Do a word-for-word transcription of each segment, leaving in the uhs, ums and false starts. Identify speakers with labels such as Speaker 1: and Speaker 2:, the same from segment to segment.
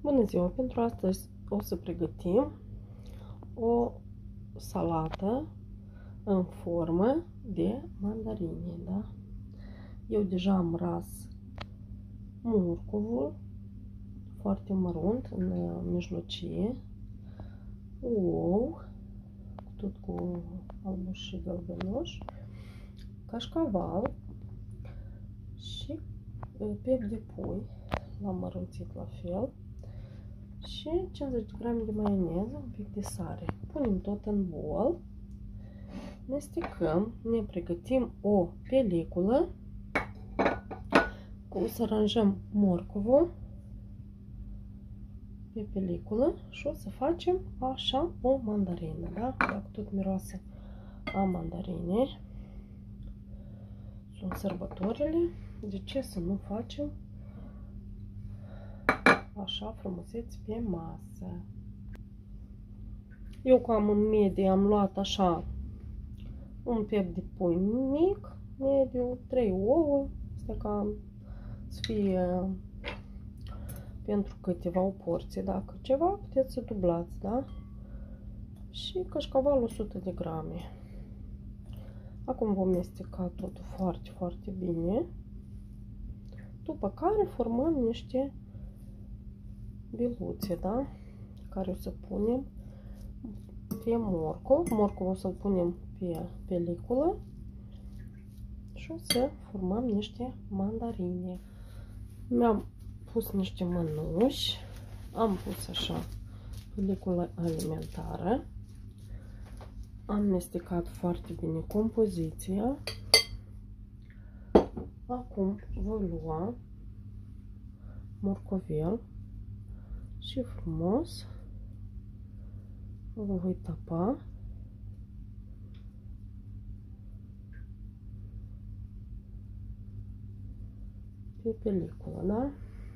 Speaker 1: Bună ziua! Pentru astăzi o să pregătim o salată în formă de mandarine, da? Eu deja am ras morcovul foarte mărunt, în mijlocie, ou, tot cu albuș și gălbenuș, cașcaval și piept de pui, l-am mărunțit la fel, și cincizeci de grame de maioneză, un pic de sare. Punem tot în bol, mestecăm, ne pregătim o peliculă, o să aranjăm morcovul pe peliculă și o să facem așa o mandarină, da? Dacă tot miroase a mandarine, sunt sărbătorile, de ce să nu facem așa frumuseți pe masă? Eu cam în medie am luat așa un piept de pui mic, mediu, trei ouă, este ca să fie pentru câteva o porție, dacă ceva puteți să dublați, da? Și cașcaval o sută de grame. Acum vom mesteca totul foarte, foarte bine, după care formăm niște biluțe, da? Care o să punem pe morcov. Morcov o să-l punem pe peliculă și o să formăm niște mandarine. Mi-am pus niște mănuși, am pus așa peliculă alimentară, am mestecat foarte bine compoziția. Acum voi lua morcovel și frumos o voi tapa pe peliculă, da?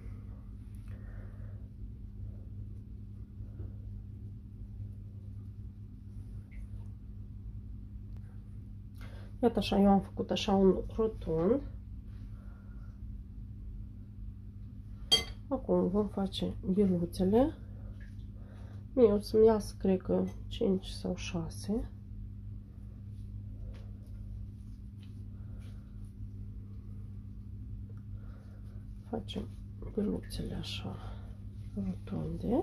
Speaker 1: Iată așa, eu am făcut așa un rotund. Acum vom face biluțele. Mie o să-mi iasă, cred că, cinci sau șase. Facem biluțele așa rotunde.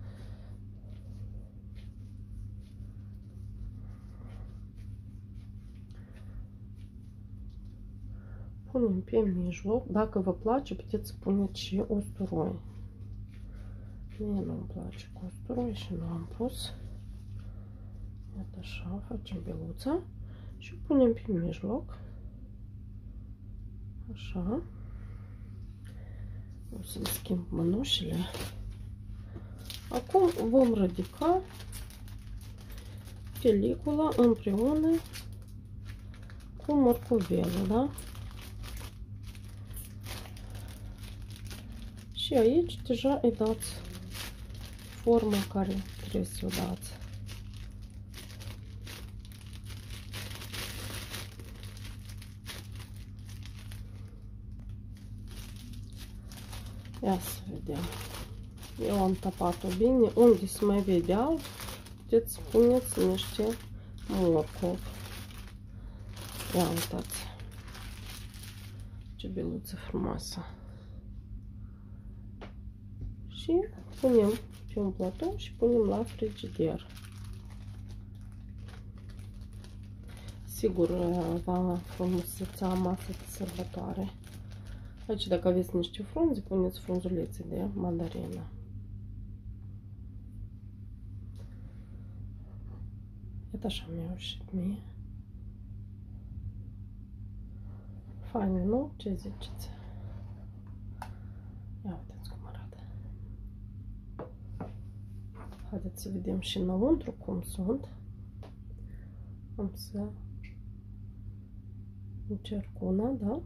Speaker 1: Punem pe mijloc. Dacă vă place, puteți să puneți și usturoi. Mie nu-mi place cu usturoi și nu am pus. Iată așa, facem biluța și punem pe mijloc. Așa. O să-mi schimb mănușile. Acum vom ridica pelicula împreună cu morcovelul, da? Și aici deja îi dați forma care trebuie să o dați. Ia să vedem. Eu am tapat-o bine. Unde se mai vede alb, puteți să puneți niște morcov. Ia uitați ce biluță frumoasă. Și punem pe un platou și punem la frigider. Sigur va frumuseța masa de sărbătoare. Aici, dacă aveți niște frunze, puneți frunzulețe de mandarină. Iată așa mi-a ieșit mie. Fain, nu? Ce ziceți? Ia uitați cum arată. Haideți să vedem și înăuntru cum sunt. Am să încerc una, da?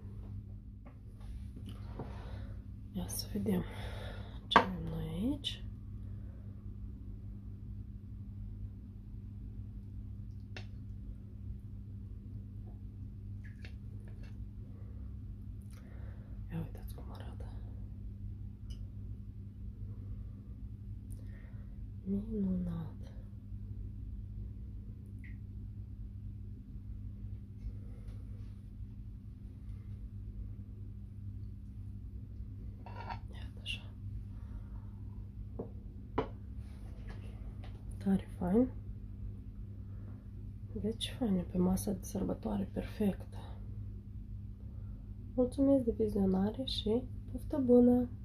Speaker 1: Ia să vedem ce avem noi aici. Ia uitați cum arată. Minunat! Iată așa. Tare fain. Deci fain, pe masa de sărbătoare perfectă. Mulțumesc de vizionare și poftă bună!